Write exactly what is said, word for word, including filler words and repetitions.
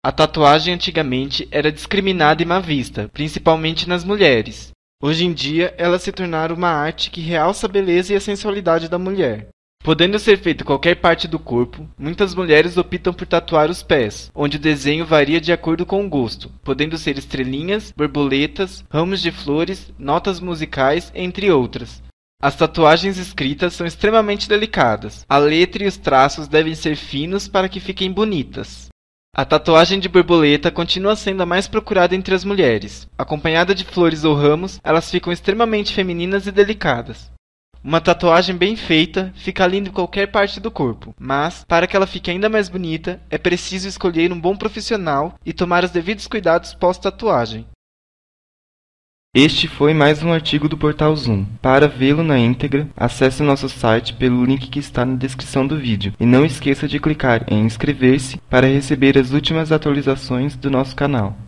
A tatuagem antigamente era discriminada e má vista, principalmente nas mulheres. Hoje em dia, elas se tornaram uma arte que realça a beleza e a sensualidade da mulher. Podendo ser feito em qualquer parte do corpo, muitas mulheres optam por tatuar os pés, onde o desenho varia de acordo com o gosto, podendo ser estrelinhas, borboletas, ramos de flores, notas musicais, entre outras. As tatuagens escritas são extremamente delicadas. A letra e os traços devem ser finos para que fiquem bonitas. A tatuagem de borboleta continua sendo a mais procurada entre as mulheres. Acompanhada de flores ou ramos, elas ficam extremamente femininas e delicadas. Uma tatuagem bem feita fica linda em qualquer parte do corpo, mas, para que ela fique ainda mais bonita, é preciso escolher um bom profissional e tomar os devidos cuidados pós-tatuagem. Este foi mais um artigo do Portal Zoom. Para vê-lo na íntegra, acesse nosso site pelo link que está na descrição do vídeo e não esqueça de clicar em inscrever-se para receber as últimas atualizações do nosso canal.